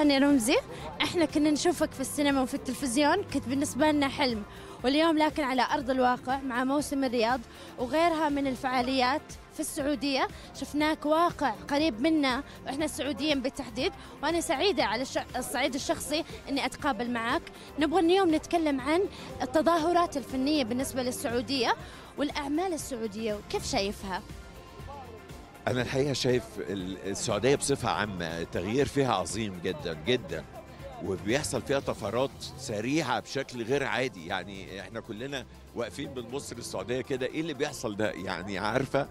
هاني رمزي، احنا كنا نشوفك في السينما وفي التلفزيون، كنت بالنسبة لنا حلم، واليوم لكن على أرض الواقع مع موسم الرياض وغيرها من الفعاليات في السعودية شفناك واقع قريب منا، وإحنا السعوديين بالتحديد، وأنا سعيدة على الصعيد الشخصي أني أتقابل معك. نبغى اليوم نتكلم عن التظاهرات الفنية بالنسبة للسعودية والأعمال السعودية، وكيف شايفها؟ أنا الحقيقة شايف السعودية بصفة عامة التغيير فيها عظيم جدا جدا، وبيحصل فيها طفرات سريعة بشكل غير عادي. يعني احنا كلنا واقفين بنبص للسعودية كده، ايه اللي بيحصل ده؟ يعني عارفة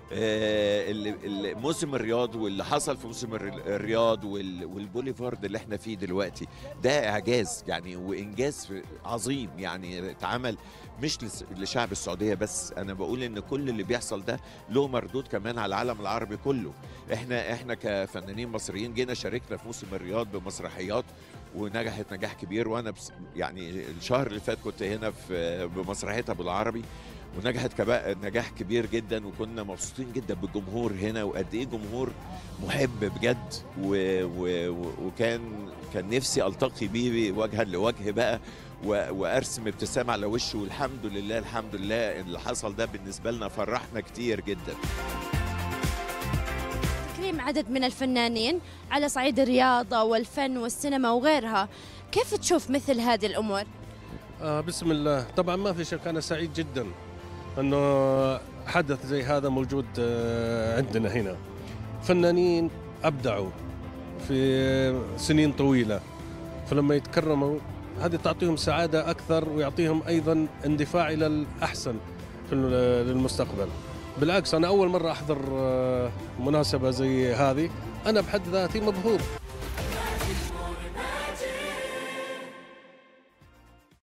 موسم الرياض واللي حصل في موسم الرياض والبوليفارد اللي احنا فيه دلوقتي ده اعجاز يعني، وانجاز عظيم يعني اتعمل مش لشعب السعودية بس. انا بقول ان كل اللي بيحصل ده له مردود كمان على العالم العربي كله. احنا كفنانين مصريين جينا شاركنا في موسم الرياض بمسرحيات ونجحت نجاح كبير، وانا يعني الشهر اللي فات كنت هنا بمسرحيه ابو العربي ونجحت نجاح كبير جدا، وكنا مبسوطين جدا بالجمهور هنا، وقد ايه جمهور محب بجد. وكان نفسي التقي بيه وجها لوجه بقى وارسم ابتسامه على وشه، والحمد لله الحمد لله اللي حصل ده بالنسبه لنا فرحنا كتير جدا. تكريم عدد من الفنانين على صعيد الرياضة والفن والسينما وغيرها، كيف تشوف مثل هذه الأمور؟ بسم الله، طبعا ما في شك أنا سعيد جدا أنه حدث زي هذا موجود عندنا هنا. فنانين أبدعوا في سنين طويلة، فلما يتكرموا هذه تعطيهم سعادة أكثر، ويعطيهم أيضا اندفاع إلى الأحسن في المستقبل. بالعكس أنا أول مرة أحضر مناسبة زي هذه، أنا بحد ذاتي مبهور.